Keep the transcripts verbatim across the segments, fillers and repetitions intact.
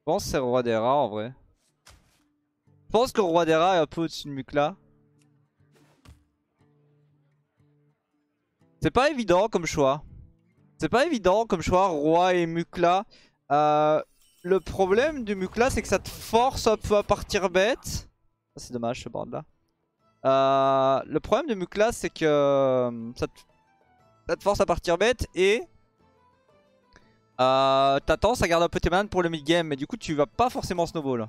Je pense que c'est Roi des Rats en vrai. Je pense que Roi des Rats est un peu au-dessus de Mukla. C'est pas évident comme choix. C'est pas évident comme choix, Roi et Mukla. Euh, le problème du Mukla, c'est que ça te force un peu à partir bête. Ah, c'est dommage ce board là. Euh, le problème de Mukla, c'est que euh, ça te, ça te force à partir bête et euh, t'as tendance à garder un peu tes mains pour le mid-game. Mais du coup, tu vas pas forcément snowball.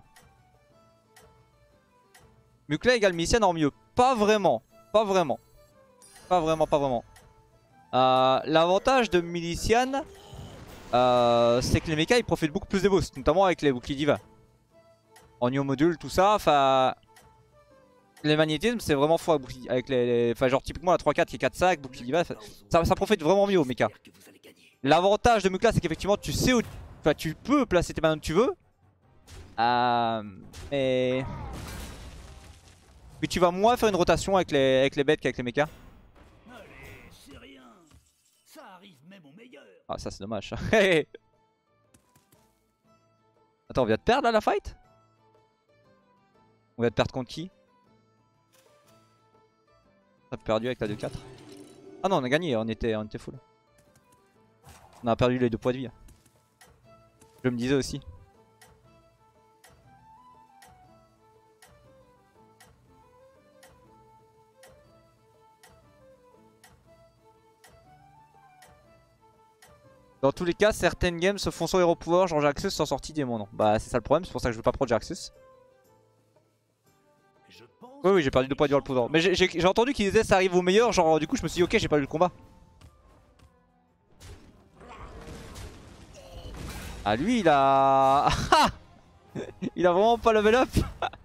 Mukla égale Milician en mieux. Pas vraiment. Pas vraiment. Pas vraiment, pas vraiment. Euh, L'avantage de Milician, euh, c'est que les mechas ils profitent beaucoup plus des boosts, notamment avec les boucliers diva. En new module, tout ça, enfin. Les magnétismes, c'est vraiment fort avec les. les enfin, genre typiquement la trois quatre qui est quatre cinq, bouclier diva, ça, ça profite vraiment mieux aux mechas. L'avantage de Mukla, c'est qu'effectivement, tu sais où. Enfin, tu peux placer tes mains où tu veux. Euh, mais. Mais tu vas moins faire une rotation avec les, avec les bêtes qu'avec les mechas. Ah, ça c'est dommage. Attends, on vient de perdre là la fight? On vient de perdre contre qui? On a perdu avec la deux quatre. Ah non, on a gagné, on était, on était full. On a perdu les deux points de vie. Je me disais aussi. Dans tous les cas, certaines games se font sans hero pouvoir, genre Jaxus sont sortis des non. Bah c'est ça le problème, c'est pour ça que je veux pas prendre Jaxus. Oui oui, j'ai perdu deux points de hero pouvoir. Mais j'ai entendu qu'ils disaient ça arrive au meilleur, genre du coup je me suis dit ok, j'ai pas eu le combat. Ah lui il a... il a vraiment pas level up.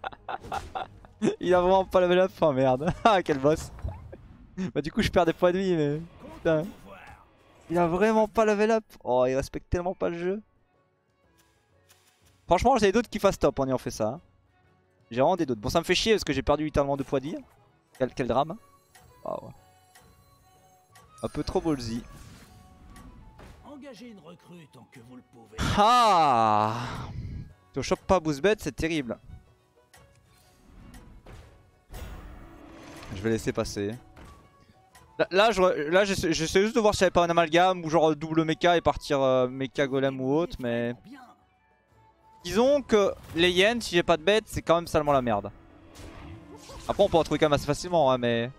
Il a vraiment pas level up, oh merde. Ah quel boss. Bah du coup je perds des points de vie mais... Putain. Il a vraiment pas level up. Oh, il respecte tellement pas le jeu. Franchement, j'ai des doutes qu'il fasse top en ayant fait ça. Hein. J'ai vraiment des doutes. Bon, ça me fait chier parce que j'ai perdu littéralement deux points de vie. Quel, quel drame. Oh, ouais. Un peu trop ballsy. Engagez une recrue tant que vous le pouvez. Ah, tu chopes pas boost bet, c'est terrible. Je vais laisser passer. Là, là, je, là j'essaie juste de voir s'il n'y avait pas un amalgame ou genre double mecha et partir euh, mecha golem ou autre, mais... Disons que les yens, si j'ai pas de bête, c'est quand même salement la merde. Après, on peut en trouver quand même assez facilement, hein, mais...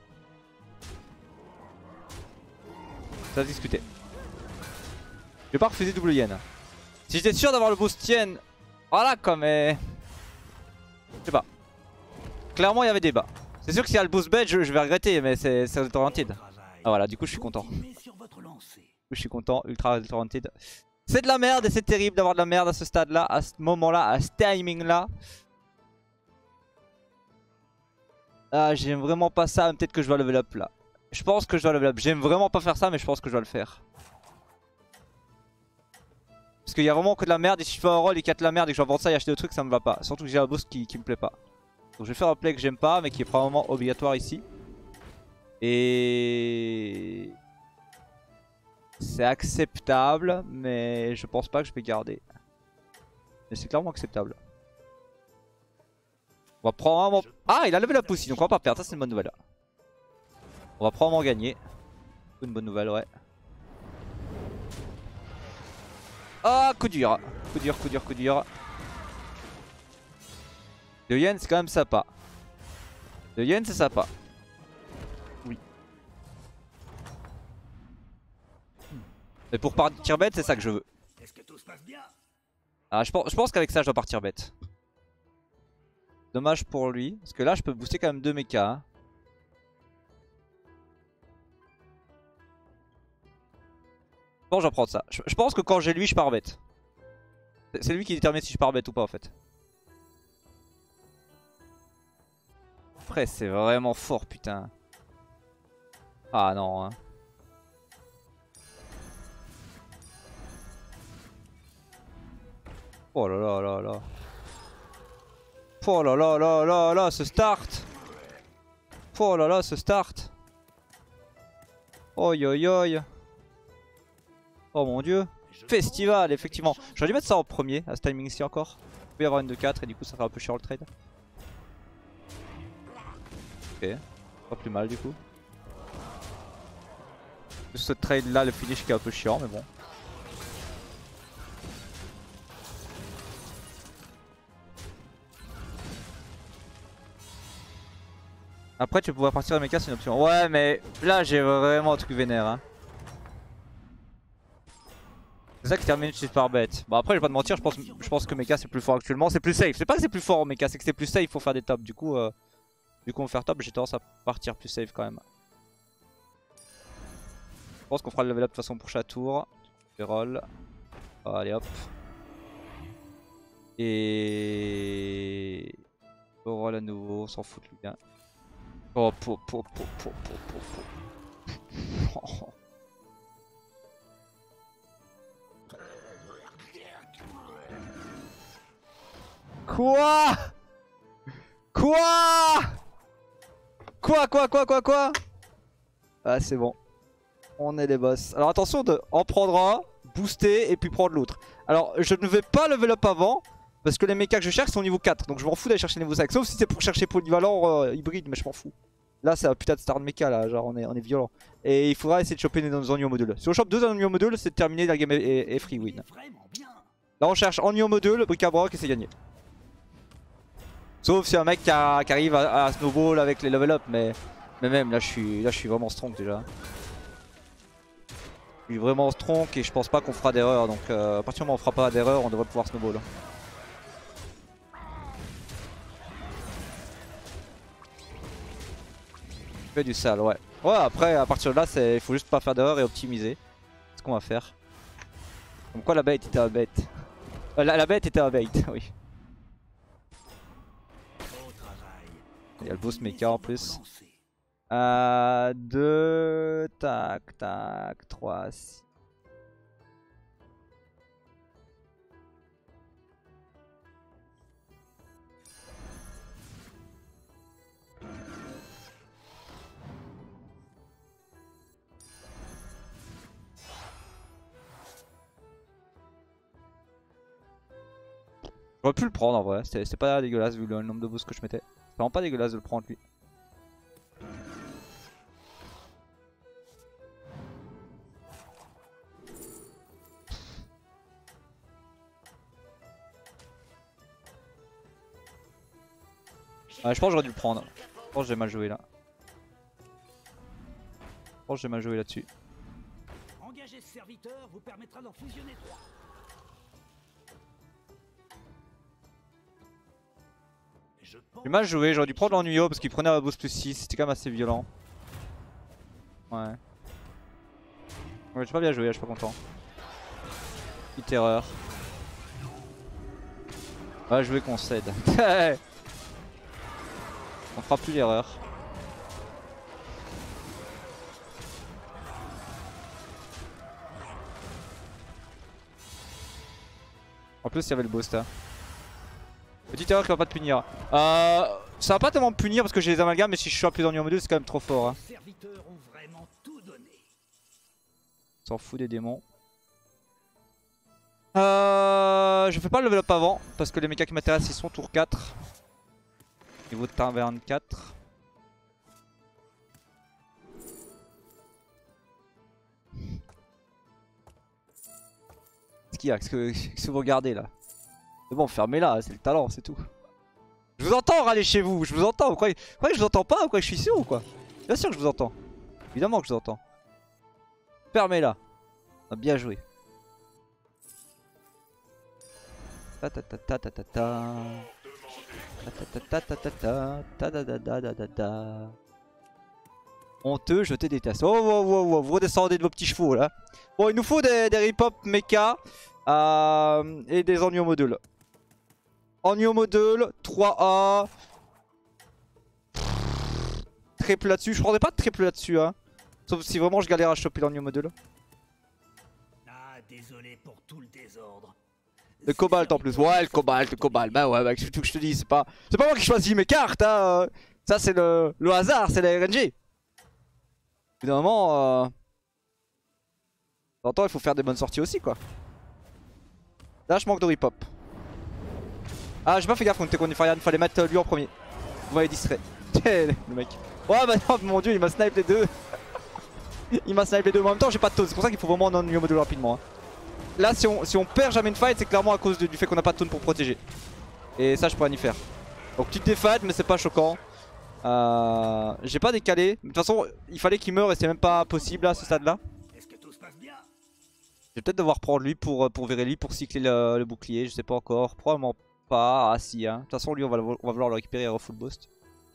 Ça va se discuter. Je vais pas refuser double yen. Si j'étais sûr d'avoir le boost yen... Voilà quoi, mais... Je sais pas. Clairement, il y avait débat. C'est sûr que s'il y a le boost bet, je, je vais regretter, mais c'est oriented. Ah voilà, du coup je suis content. Du coup, je suis content, ultra oriented. C'est de la merde et c'est terrible d'avoir de la merde à ce stade là, à ce moment là, à ce timing là. Ah, j'aime vraiment pas ça, peut-être que je dois level up là. Je pense que je dois level up, j'aime vraiment pas faire ça mais je pense que je dois le faire. Parce qu'il y a vraiment que de la merde et si je fais un roll et qu'il y a de la merde et que je dois vendre ça et acheter des trucs, ça me va pas. Surtout que j'ai un boost qui, qui me plaît pas. Donc je vais faire un play que j'aime pas mais qui est probablement obligatoire ici. Et... C'est acceptable, mais je pense pas que je vais garder. Mais c'est clairement acceptable. On va probablement... Ah, il a level up aussi, donc on va pas perdre, ça c'est une bonne nouvelle. On va probablement gagner. Une bonne nouvelle, ouais. Ah, coup dur. Coup dur, coup dur, coup dur. Le yen c'est quand même sympa. Le yen c'est sympa. Oui. Mais pour partir bête, c'est ça que je veux. Ah, je pense, je pense qu'avec ça, je dois partir bête. Dommage pour lui. Parce que là, je peux booster quand même deux mechas. Hein. Je pense que je vais prendre ça. Je, je pense que quand j'ai lui, je pars bête. C'est lui qui détermine si je pars bête ou pas, en fait. Après, c'est vraiment fort, putain. Ah non, hein. Oh là là là là. Oh là là là là là, ce start. Oh là là, ce start. Oi oi oi. Oh mon dieu. Festival, effectivement. J'aurais dû mettre ça en premier, à ce timing-ci encore. Il peut y avoir une de quatre et du coup ça ferait un peu chiant le trade. Ok, pas plus mal du coup. Ce trade là, le finish qui est un peu chiant, mais bon. Après tu peux pouvoir partir à mecha, c'est une option. Ouais mais là j'ai vraiment un truc vénère hein. C'est ça qui termine cheat par bête. Bon après je vais pas te mentir, je pense, je pense que mecha c'est plus fort actuellement, c'est plus safe. C'est pas que c'est plus fort en mecha, c'est que c'est plus safe pour faire des tops. Du coup, euh, du coup on va faire top, j'ai tendance à partir plus safe quand même. Je pense qu'on fera le level up de toute façon pour chaque tour. Je fais roll. Allez hop. Et... on roll à nouveau, on s'en fout de lui bien. Oh, po, po, po, po, po, po, po. Quoi? Quoi? Quoi, quoi, quoi, quoi, quoi? Ah, c'est bon. On est les boss. Alors attention de en prendre un, booster et puis prendre l'autre. Alors je ne vais pas level up avant. Parce que les mechas que je cherche sont au niveau quatre. Donc je m'en fous d'aller chercher niveau cinq. Sauf si c'est pour chercher polyvalent euh, hybride. Mais je m'en fous. Là c'est un putain de start mecha là. Genre on est, on est violent. Et il faudra essayer de choper des onion modules. Si on chope deux onion modules, c'est terminé. La game est, est, est free win. Là on cherche onion module, bric-à-brac et c'est gagné. Sauf si un mec qui, a, qui arrive à, à snowball avec les level up. Mais, mais même là je suis, là, je suis vraiment strong déjà. Je suis vraiment strong et je pense pas qu'on fera d'erreur. Donc euh, à partir du moment où on fera pas d'erreur, on devrait pouvoir snowball. Fait du sale, ouais. Ouais, après, à partir de là, il faut juste pas faire d'erreur et optimiser. C'est ce qu'on va faire. Comme quoi la bait était un bait. Euh, la, la bête était un bait, oui. Il y a le boost mecha en plus. Euh, deux, tac, tac, trois, six. J'aurais pu le prendre en vrai, c'était pas dégueulasse vu le nombre de boosts que je mettais. C'est vraiment pas dégueulasse de le prendre lui. Ah, je pense que j'aurais dû le prendre. Je pense que j'ai mal joué là. Je pense que j'ai mal joué là-dessus. Engager ce serviteur vous permettra d'en fusionner trois. J'ai mal joué, j'aurais dû prendre l'ennuyo parce qu'il prenait un boost plus six, c'était quand même assez violent. Ouais. Ouais, j'ai pas bien joué, je suis pas content. Petite erreur. Ouais, je veux qu'on cède. On fera plus l'erreur. En plus, il y avait le boost. Hein. Petite erreur qui va pas te punir. Euh, ça va pas tellement me punir parce que j'ai les amalgames, mais si je suis un plus dans le module, c'est quand même trop fort. Hein. S'en fout des démons. Euh, je fais pas le level up avant parce que les mechas qui m'intéressent ils sont tour quatre. Niveau de taverne quatre. Qu'est-ce qu'il y a? Qu'est-ce que, qu'est-ce que vous regardez là? C'est bon, fermez-la, c'est le talent, c'est tout. Je vous entends râler chez vous, je vous entends. Vous croyez, vous croyez que je vous entends pas ou quoi? Je suis sûr ou quoi? Bien sûr que je vous entends. Évidemment que je vous entends. Fermez-la. Ah, bien joué. Ta ta ta ta ta ta ta. Ta ta ta ta ta ta ta ta ta ta ta ta. Honteux, je te déteste. Oh, oh, oh, oh, vous redescendez de vos petits chevaux là. Bon, il nous faut des, des rip-hop mecha euh, et des onion modules. Onion module, trois A. Triple là-dessus. Je prendrais pas de triple là-dessus. Hein. Sauf si vraiment je galère à choper l'onion module. Ah, désolé pour tout le désordre. Le cobalt en plus. Ouais, le cobalt, le cobalt. Bah ouais, bah, c'est tout que je te dis. C'est pas, c'est pas moi qui choisis mes cartes. Hein. Ça, c'est le, le hasard, c'est la R N G. Évidemment, euh... de temps en temps, il faut faire des bonnes sorties aussi, quoi. Là je manque de repop. Ah j'ai pas fait gaffe qu'on était contre Farian, fallait mettre lui en premier. Vous m'avez distrait. Le mec. Ouais bah non mon dieu il m'a snipe les deux. Il m'a snipe les deux, mais en même temps j'ai pas de taunt, c'est pour ça qu'il faut vraiment en niveau module rapidement hein. Là si on, si on perd jamais une fight c'est clairement à cause de, du fait qu'on a pas de taunt pour protéger. Et ça je pourrais n'y faire. Donc petite défaite mais c'est pas choquant. euh, J'ai pas décalé, de toute façon il fallait qu'il meure et c'est même pas possible à ce stade là. Est-ce que tout se passe bien? Je vais peut-être devoir prendre lui pour, pour virer lui pour cycler le, le bouclier, je sais pas encore, probablement pas, ah si hein. De toute façon lui on va, le, on va vouloir le récupérer et refull boost.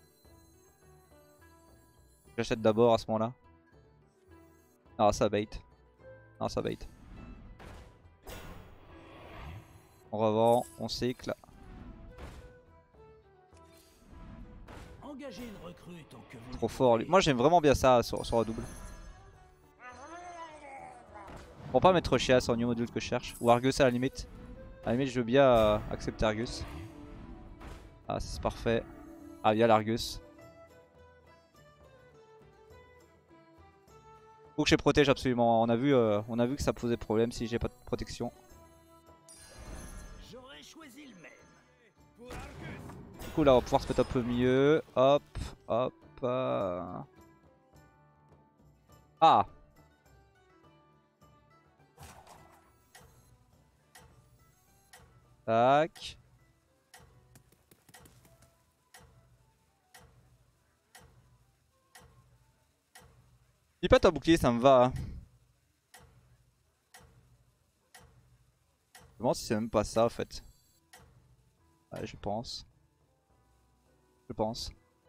J'achète d'abord à ce moment là. Ah ça bait. Non ça bait. On revend, on cycle. Engagez une recrue tant que vous Trop fort lui. Moi j'aime vraiment bien ça sur, sur la double. Pour pas mettre Chias en new module que je cherche. Ou Argus à la limite. À la limite je veux bien euh, accepter Argus. Ah c'est parfait. Ah il y a l'Argus. Faut que je protège absolument. On a vu, euh, on a vu que ça posait problème si j'ai pas de protection. J'aurais choisi le même. Du coup là on va pouvoir se mettre un peu mieux. Hop, hop. Euh... Ah. Tac. Si pas ta bouclier ça me va. Je me demande si c'est même pas ça en fait. Ouais je pense. Je pense.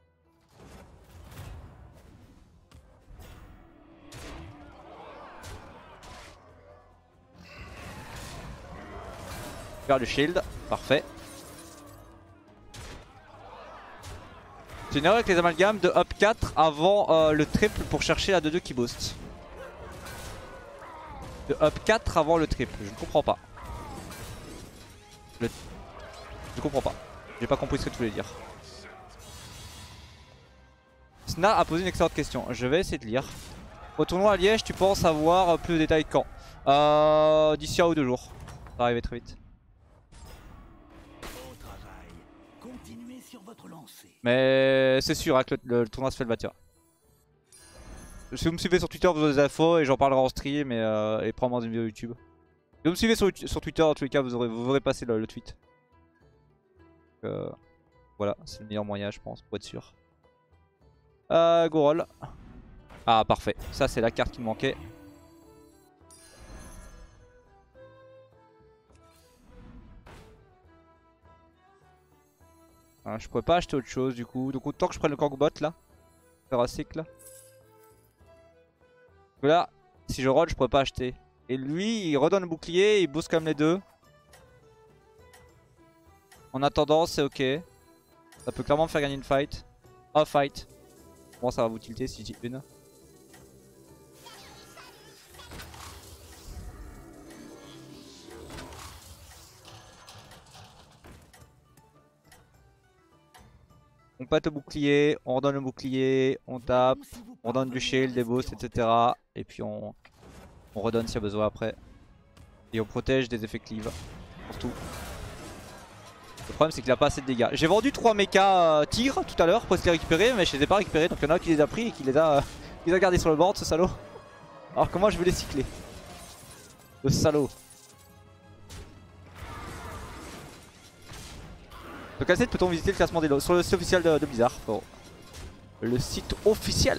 Faire le shield, parfait. C'est une erreur avec les amalgames de up quatre avant euh, le triple pour chercher la deux deux qui boost. De up quatre avant le triple, je ne comprends pas. Le... Je comprends pas. J'ai pas compris ce que tu voulais dire. Sna a posé une excellente question, je vais essayer de lire. Au tournoi à Liège, tu penses avoir plus de détails quand? euh, D'ici un ou deux jours. Ça va arriver très vite. Au travail. Continuez sur votre lancée. Mais c'est sûr hein, que le, le tournoi se fait le bâtir. Si vous me suivez sur Twitter, vous avez des infos et j'en parlerai en stream et, euh, et probablement dans une vidéo YouTube. Si vous me suivez sur, sur Twitter, en tous les cas, vous aurez, vous verrez passer le, le tweet. Donc, euh, voilà, c'est le meilleur moyen, je pense, pour être sûr. Euh, go roll. Ah, parfait. Ça, c'est la carte qui me manquait. Ah, je pourrais pas acheter autre chose du coup. Donc, autant que je prenne le Korgbot là. Faire un cycle. Parce que là, si je roll, je pourrais pas acheter. Et lui, il redonne le bouclier, il booste comme les deux. En attendant, c'est ok. Ça peut clairement me faire gagner une fight. Oh, fight. Bon, ça va vous tilter si j'ai une. On pète le bouclier, on redonne le bouclier, on tape, on donne du shield, des boosts, et cetera. Et puis on, on redonne s'il y a besoin après. Et on protège des effets cleave, surtout. Le problème c'est qu'il a pas assez de dégâts. J'ai vendu trois mechas euh, tir tout à l'heure pour se les récupérer, mais je les ai pas récupérés. Donc il y en a un qui les a pris et qui les a, euh, qui les a gardés sur le board, ce salaud. Alors que moi je vais les cycler. Le salaud. Donc à cette peut-on visiter le classement des lots sur le site officiel de, de Blizzard. Bon. Le site officiel.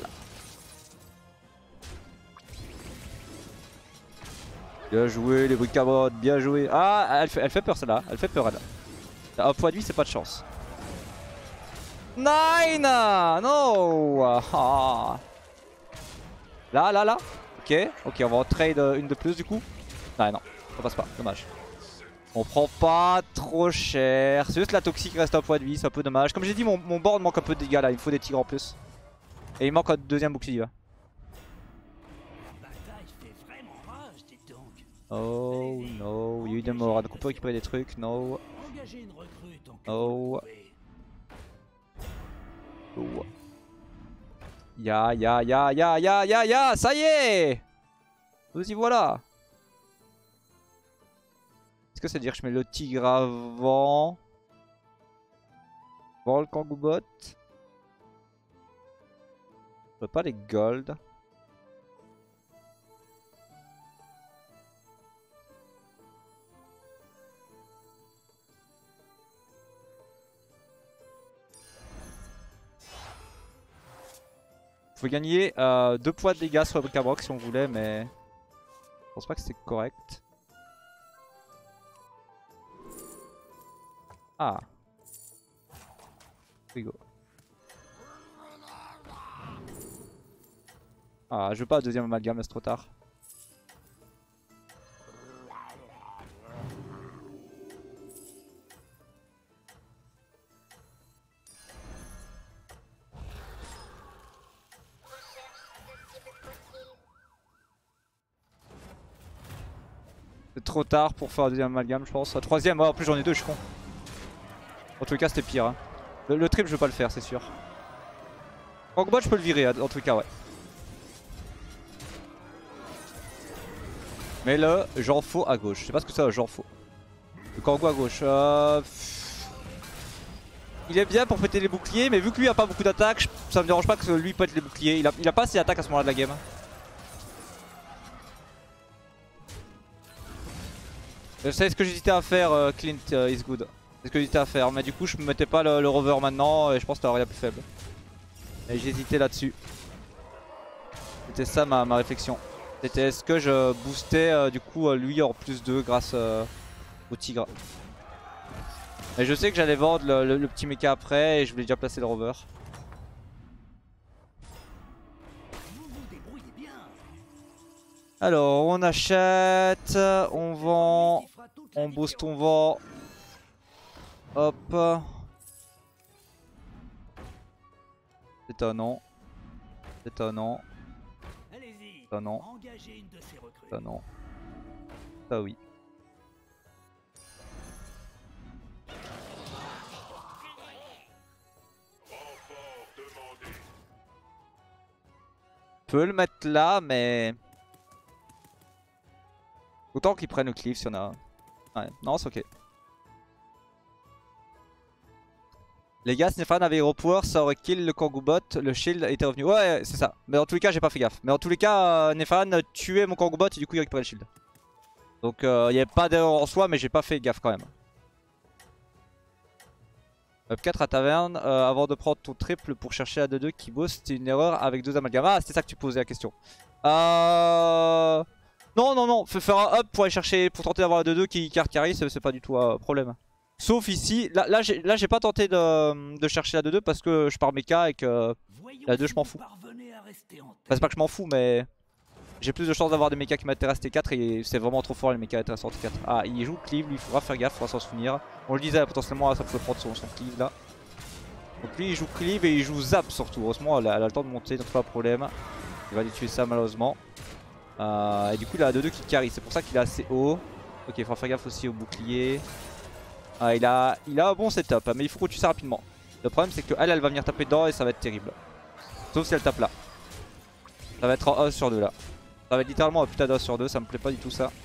Bien joué les bricamotes, bien joué. Ah elle fait, elle fait peur celle-là, elle fait peur elle. La fois de vie c'est pas de chance. Nine. No ah. Là là là. Ok, ok on va en trade une de plus du coup. Non non, ça passe pas, dommage. On prend pas trop cher. C'est juste la toxique reste un point de vie, c'est un peu dommage. Comme j'ai dit, mon, mon board manque un peu de dégâts là. Il me faut des tigres en plus. Et il manque un deuxième bouclier là. Oh no, il y a eu des morts. Donc on peut récupérer des trucs. No. No. Oh. Ya ya ya ya ya ya ya. Ça y est. Nous y voilà. Est-ce que ça veut dire que je mets le tigre avant Avant le Kangoubot? Je veux pas les gold. Faut gagner euh, deux points de dégâts sur le Cabrock si on voulait, mais je pense pas que c'est correct. Ah. Rigo. Ah, je veux pas un deuxième amalgame, c'est trop tard. C'est trop tard pour faire un deuxième amalgame, je pense. Un troisième, oh, en plus j'en ai deux, je suis con. En tout cas, c'était pire. Hein. Le, le triple, je veux pas le faire, c'est sûr. Kangoubot, je peux le virer, en tout cas, ouais. Mais le j'en faux à gauche. Je sais pas ce que c'est, j'en faux. Le Kangou à gauche. Euh... Il est bien pour péter les boucliers, mais vu que lui a pas beaucoup d'attaques, ça me dérange pas que lui pète les boucliers. Il a, il a pas assez d'attaques à ce moment-là de la game. Je sais ce que j'hésitais à faire, euh, Clint uh, is good. C'est ce que j'hésitais à faire, mais du coup je me mettais pas le, le rover maintenant et je pense que t'aurais rien plus faible. Et j'hésitais là-dessus. C'était ça ma, ma réflexion. C'était est-ce que je boostais euh, du coup euh, lui en plus deux grâce euh, au tigre. Et je sais que j'allais vendre le, le, le petit mecha après et je voulais déjà placer le rover. Alors on achète, on vend, on booste, on vend. Hop. Étonnant. Étonnant. Étonnant. Étonnant. Ça oui. Je peux le mettre là, mais autant qu'ils prennent le cleave si on a. Ouais, non, c'est ok. Les gars, Snefan avait Hero Power, ça aurait kill le Kangoubot, le shield était revenu. Ouais, c'est ça. Mais dans tous les cas, j'ai pas fait gaffe. Mais dans tous les cas, euh, Nefan tuait mon Kangoubot et du coup, il récupérait le shield. Donc, il euh, n'y avait pas d'erreur en soi, mais j'ai pas fait gaffe quand même. Up quatre à taverne, euh, avant de prendre ton triple pour chercher la deux deux qui boost, c'est une erreur avec deux amalgames. Ah, c'était ça que tu posais la question. Euh... Non, non, non, faut faire un up pour aller chercher, pour tenter d'avoir la deux deux qui carte carry, c'est pas du tout un problème. Sauf ici, là, là j'ai pas tenté de, de chercher la deux deux parce que je pars mecha et que la deux je m'en fous. Enfin, c'est pas que je m'en fous, mais j'ai plus de chances d'avoir des mechas qui m'intéressent T quatre et c'est vraiment trop fort les mechas intéressants T quatre. Ah, il joue cleave, lui il faudra faire gaffe, il faudra s'en souvenir. On le disait potentiellement, ça pouvait prendre son, son cleave là. Donc lui il joue cleave et il joue zap surtout. Heureusement, elle a, elle a le temps de monter, donc pas de problème. Il va lui tuer ça malheureusement. Euh, et du coup, il a deux deux qui carry, c'est pour ça qu'il est assez haut. Ok, il faudra faire gaffe aussi au bouclier. Ah, il, a, il a un bon setup, mais il faut qu'on tue ça rapidement. Le problème c'est qu'elle, elle va venir taper dedans et ça va être terrible. Sauf si elle tape là. Ça va être en un sur deux là. Ça va être littéralement un putain d'un sur deux, ça me plaît pas du tout ça.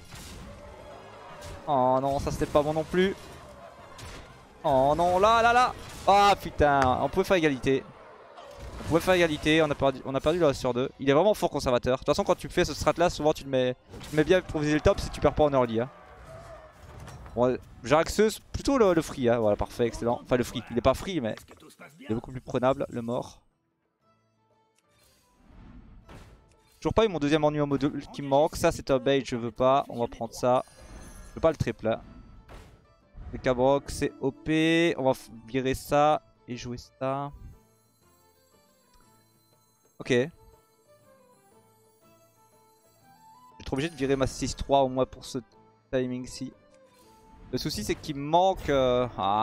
Oh non, ça c'était pas bon non plus. Oh non, là, là, là. Ah putain, on pouvait faire égalité. On pouvait faire égalité, on a perdu, on a perdu le un sur deux. Il est vraiment fort conservateur. De toute façon, quand tu fais ce strat là, souvent tu te mets, tu te mets bien pour viser le top si tu perds pas en early. Hein. Bon, j'axeuse plutôt le, le free, hein. Voilà, parfait, excellent. Enfin, le free, il est pas free, mais il est beaucoup plus prenable, le mort. Toujours pas eu mon deuxième ennui en module qui me manque. Ça, c'est un bait, je veux pas. On va prendre ça. Je veux pas le triple là. Le Cabrock, c'est O P. On va virer ça et jouer ça. Ok. Je vais être obligé de virer ma six trois au moins pour ce timing-ci. Le souci c'est qu'il me manque... Euh... Ah.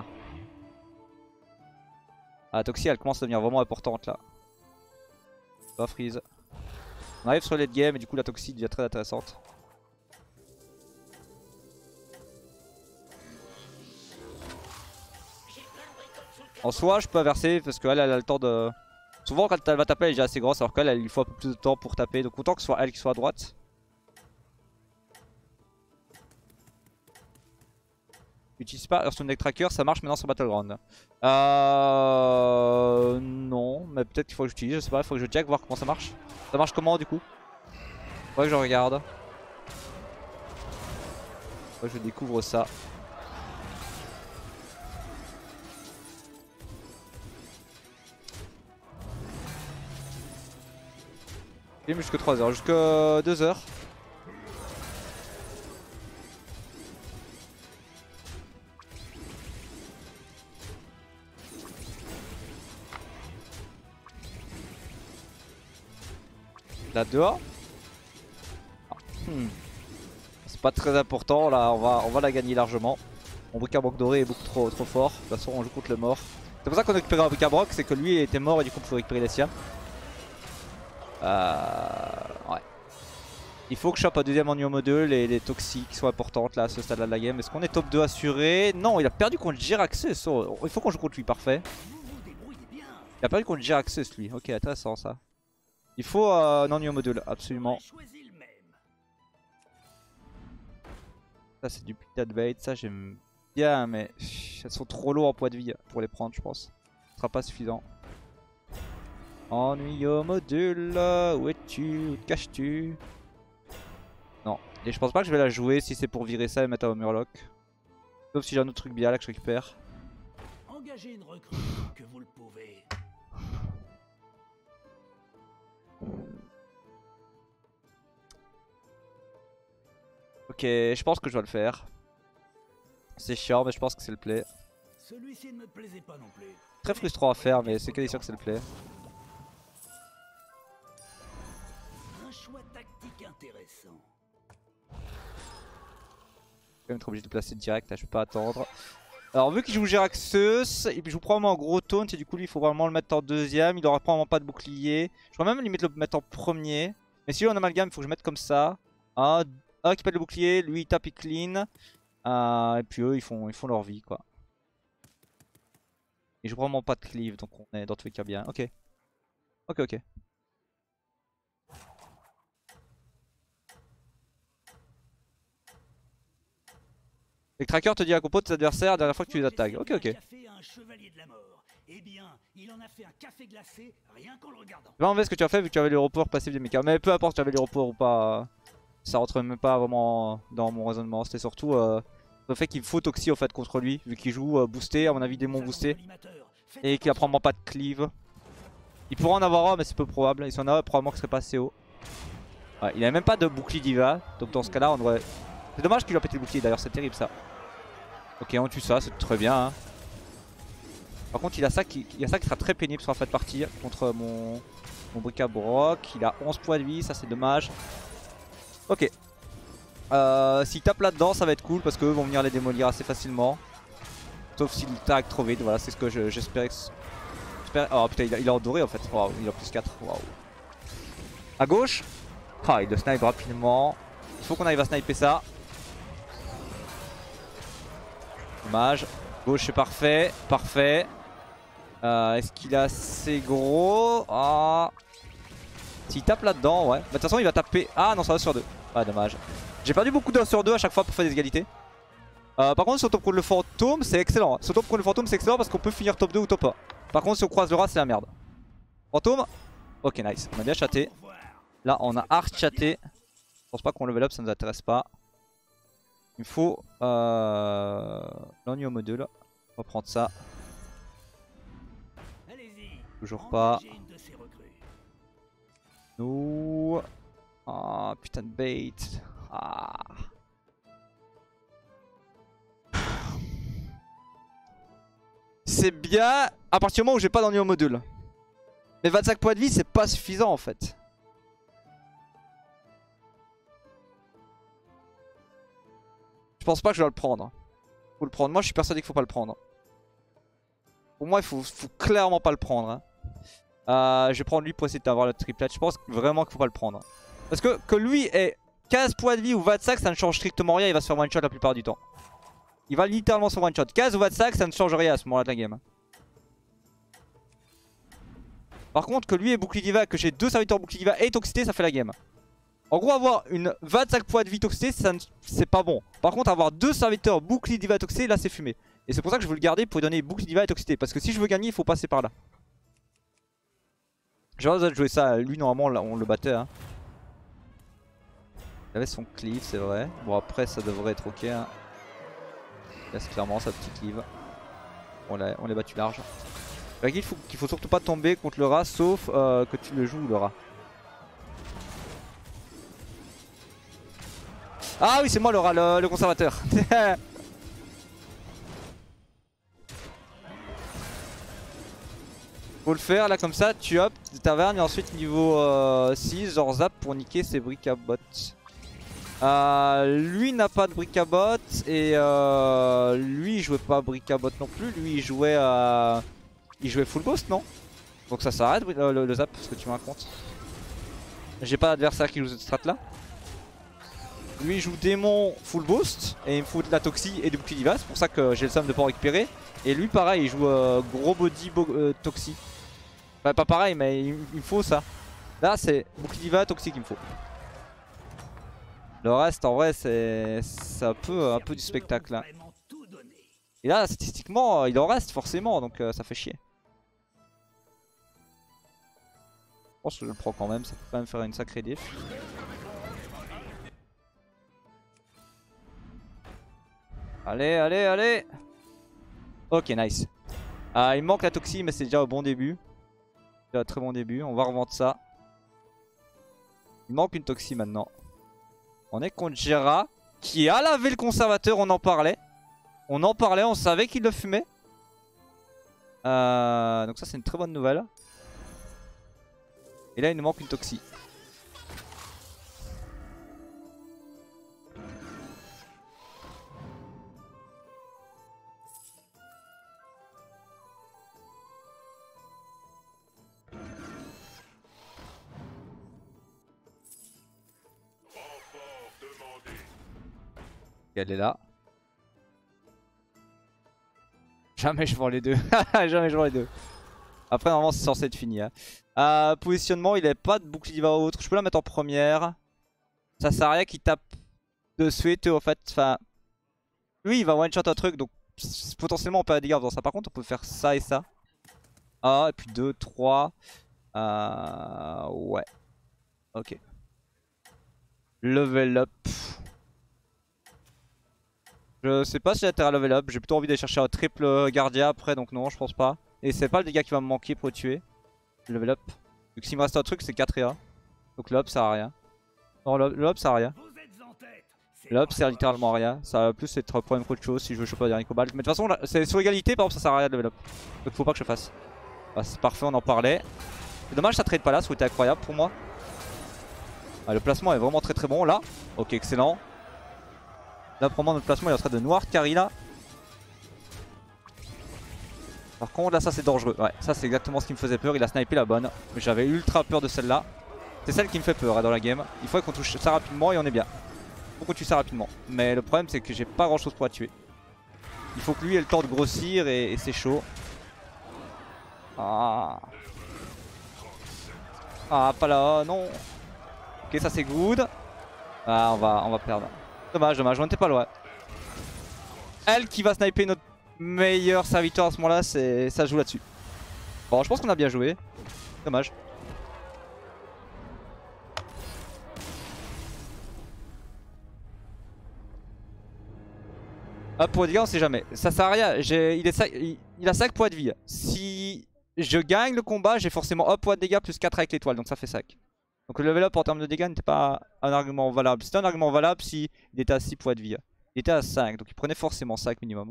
Ah, la Toxie elle commence à devenir vraiment importante là. Pas freeze. On arrive sur le late game et du coup la Toxie devient très intéressante. En soi je peux inverser parce qu'elle elle a le temps de... Souvent quand elle va taper elle est déjà assez grosse alors qu'elle elle, il faut un peu plus de temps pour taper. Donc autant que ce soit elle qui soit à droite. J'utilise pas Hearthstone Deck Tracker, ça marche maintenant sur Battleground. Euh... Non, mais peut-être qu'il faut que j'utilise, je sais pas, il faut que je check, voir comment ça marche. Ça marche comment du coup? Faudrait que je regarde. Faudrait que je découvre ça. Game jusque trois heures, jusque deux heures. Là dehors. Hmm. C'est pas très important là, on va, on va la gagner largement. Mon bric-à-broc doré est beaucoup trop, trop fort. De toute façon on joue contre le mort. C'est pour ça qu'on a récupéré un bric-à-broc, c'est que lui était mort et du coup on peut récupérer les siens. Euh... Ouais. Il faut que je chope un deuxième en New Module et les toxiques sont importantes là à ce stade là de la game. Est-ce qu'on est top deux assuré? Non, il a perdu contre Jiraxus. Oh, il faut qu'on joue contre lui, parfait. Il a perdu contre Jiraxus lui, ok intéressant ça. Il faut euh, non New Module, absolument. Ça c'est du putain de bait, ça j'aime bien mais elles sont trop lourdes en poids de vie pour les prendre je pense. Ce sera pas suffisant. Ennui au module, où es-tu? Où te caches-tu? Non, et je pense pas que je vais la jouer si c'est pour virer ça et mettre un Murloc. Sauf si j'ai un autre truc bien là que je récupère. Engagez une recrue que vous le pouvez. Ok, je pense que je vais le faire. C'est chiant mais je pense que c'est le play. Celui-ci ne me plaisait pas non plus. Très frustrant à faire mais c'est quasi sûr que c'est le play. Un choix tactique intéressant. Je vais être obligé de placer direct là, je peux pas attendre. Alors vu qu'il joue Jiraxus, il joue probablement en gros taunt et du coup lui il faut vraiment le mettre en deuxième. Il aura probablement pas de bouclier. Je pourrais même limite le mettre en premier. Mais si lui en amalgame il faut que je mette comme ça. Un, un qui pète le bouclier, lui il tape, il clean. Euh, et puis eux ils font, ils font leur vie quoi. Il joue vraiment pas de cleave donc on est dans tous les cas bien. Ok. Ok ok. Le tracker te dit à propos de tes adversaires la dernière fois que tu les attaques. Ok ok. Eh bien, il en a fait un café glacé rien qu'en le regardant. Je vais enlever ce que tu as fait vu que tu avais le report passif des mechas. Mais peu importe si tu avais le report ou pas. Ça rentre même pas vraiment dans mon raisonnement. C'était surtout euh, le fait qu'il faut Toxie au fait contre lui. Vu qu'il joue euh, boosté, à mon avis démon boosté. Et qu'il a probablement pas de cleave. Il pourra en avoir un mais c'est peu probable. Et si on en a probablement qu'il serait pas assez haut. Ouais, il a même pas de bouclier diva. Donc dans ce cas là on devrait... C'est dommage qu'il lui a pété le bouclier d'ailleurs, c'est terrible ça. Ok on tue ça, c'est très bien hein. Par contre il a ça qui, il y a ça qui sera très pénible sur la fin de partie contre mon, mon bric-à-broc. Il a onze points de vie, ça c'est dommage. Ok. Euh, S'il tape là-dedans ça va être cool parce qu'eux vont venir les démolir assez facilement. Sauf s'il tag trop vite, voilà c'est ce que j'espérais. Je, oh putain il a, il a en doré en fait, wow, il a plus quatre, waouh. À gauche. Ah il le snipe rapidement. Il faut qu'on arrive à sniper ça. Dommage. Gauche c'est parfait, parfait. Euh, Est-ce qu'il est assez gros? Ah. S'il tape là-dedans, ouais. De toute façon il va taper. Ah non ça va sur deux. Ah dommage. J'ai perdu beaucoup d'un sur deux à chaque fois pour faire des égalités. Euh, par contre si on top contre le fantôme c'est excellent. Si on top contre le fantôme c'est excellent parce qu'on peut finir top deux ou top un. Par contre si on croise le rat c'est la merde. Fantôme. Ok nice, on a bien chaté. Là on a hard chaté. Je pense pas qu'on level up, ça nous intéresse pas. Il faut euh, l'ennui au module. On va prendre ça. Toujours pas. Nous. Ah putain de bait. Ah. C'est bien à partir du moment où j'ai pas d'ennui au module. Mais vingt-cinq points de vie c'est pas suffisant en fait. Je pense pas que je dois le prendre. Faut le prendre. Moi je suis persuadé qu'il faut pas le prendre. Pour moi il faut, faut clairement pas le prendre. Hein. Euh, je vais prendre lui pour essayer d'avoir le triplet. Je pense vraiment qu'il faut pas le prendre. Parce que que lui ait quinze points de vie ou vingt-cinq ça ne change strictement rien. Il va se faire one shot la plupart du temps. Il va littéralement se faire one shot. quinze ou vingt-cinq ça ne change rien à ce moment là de la game. Par contre que lui ait bouclier diva, que j'ai deux serviteurs bouclier diva et toxicité ça fait la game. En gros, avoir une vingt-cinq points de vie toxicité, c'est pas bon. Par contre, avoir deux serviteurs bouclier diva et toxicité, là c'est fumé. Et c'est pour ça que je veux le garder pour lui donner bouclier diva et toxicité. Parce que si je veux gagner, il faut passer par là. J'aurais besoin de jouer ça. Lui, normalement, là, on le battait. Hein. Il avait son cleave, c'est vrai. Bon, après, ça devrait être ok. Hein. Il laisse clairement sa petite cleave. On l'a battu large. Il faut, qu'il faut surtout pas tomber contre le rat, sauf euh, que tu le joues, le rat. Ah oui, c'est moi le rat, le, le conservateur. Faut le faire là comme ça, tu hop, taverne et ensuite niveau euh, six, genre zap pour niquer ses briques à bottes. Euh, lui n'a pas de briques à bottes et euh, lui il jouait pas briques à bottes non plus, lui il jouait à... Il jouait full ghost non? Donc ça s'arrête le, le, le zap parce que tu me racontes. J'ai pas d'adversaire qui joue cette strat là. Lui il joue démon full boost et il me fout de la toxie et du bouclier diva, c'est pour ça que j'ai le seum de pas en récupérer. Et lui pareil il joue euh, gros body bo euh, toxie. Enfin pas pareil mais il, il me faut ça. Là c'est bouclier diva toxie qu'il me faut. Le reste en vrai c'est un peu, un peu du spectacle là. Et là statistiquement il en reste forcément donc euh, ça fait chier. Je pense que je le prends quand même, ça peut quand même faire une sacrée diff. Allez, allez, allez. Ok, nice. Ah, il manque la toxie, mais c'est déjà au bon début. C'est un très bon début. On va revendre ça. Il manque une toxie maintenant. On est contre Gera, qui a lavé le conservateur, on en parlait. On en parlait, on savait qu'il le fumait. Euh, donc ça, c'est une très bonne nouvelle. Et là, il nous manque une toxie. Elle est là. Jamais je vends les deux. Jamais je vends les deux. Après normalement c'est censé être fini. Hein. Euh, positionnement, il n'avait pas de bouclier diva ou autre. Je peux la mettre en première. Ça sert à rien qu'il tape de suite en fait. Enfin, lui il va one shot un truc donc potentiellement on peut avoir des dégâts en faisant ça. Par contre on peut faire ça et ça. Ah et puis deux, trois. Euh, ouais. Ok. Level up. Je sais pas si j'ai intérêt à level up, j'ai plutôt envie d'aller chercher un triple Guardia après donc non je pense pas. Et c'est pas le dégât qui va me manquer pour le tuer. Level up. Donc s'il me reste un truc c'est quatre et un. Donc le up sert à rien. Non le, le up sert à rien. Le up sert littéralement à rien. Ça va plus être problème qu'autre chose si je veux choper un dernier cobalt. Mais de toute façon c'est sur égalité par exemple ça sert à rien de level up. Donc faut pas que je fasse. Bah, c'est parfait on en parlait. C'est dommage ça trade pas là, ça aurait été incroyable pour moi. Ah, le placement est vraiment très très bon là. Ok excellent. Là pour moi notre placement il est en train de noir carry là. Par contre là ça c'est dangereux. Ouais ça c'est exactement ce qui me faisait peur. Il a snipé la bonne. Mais j'avais ultra peur de celle là. C'est celle qui me fait peur hein, dans la game. Il faut qu'on touche ça rapidement et on est bien. Il faut qu'on tue ça rapidement. Mais le problème c'est que j'ai pas grand chose pour la tuer. Il faut que lui ait le temps de grossir et, et c'est chaud. Ah. Ah pas là non. Ok ça c'est good. Ah on va, on va perdre. Dommage, dommage, on n'était pas loin. Elle qui va sniper notre meilleur serviteur à ce moment-là, ça joue là-dessus. Bon, je pense qu'on a bien joué. Dommage. Ah, pour les dégâts, on sait jamais. Ça sert à rien. Il, est il, il a cinq points de vie. Si je gagne le combat, j'ai forcément un point de dégâts plus quatre avec l'étoile, donc ça fait cinq. Donc le level up en termes de dégâts n'était pas un argument valable. C'était un argument valable si il était à six points de vie. Il était à cinq, donc il prenait forcément cinq minimum.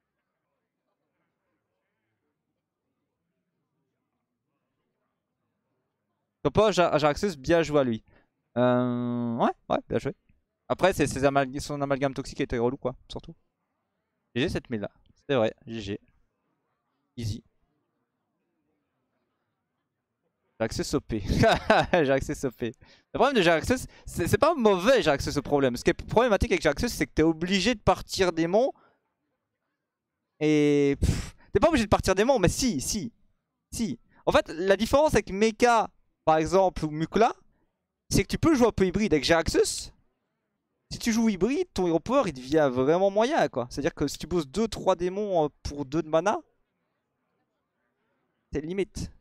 Topo, Jaraxxus, bien joué à lui. Euh... Ouais, ouais, bien joué. Après, c'est son amalgame toxique qui était relou, quoi, surtout. G G sept mille là, c'est vrai, G G. Easy. Jaraxxus O P. Jaraxxus O P. Le problème de Jaraxxus, c'est pas mauvais Jaraxxus le problème. Ce qui est problématique avec Jaraxxus, c'est que t'es obligé de partir démon. Et... T'es pas obligé de partir démon, mais si, si. Si. En fait, la différence avec Mecha, par exemple, ou Mukla, c'est que tu peux jouer un peu hybride avec Jaraxxus. Si tu joues hybride, ton hero power il devient vraiment moyen quoi. C'est-à-dire que si tu bosses deux trois démons pour deux de mana, c'est limite.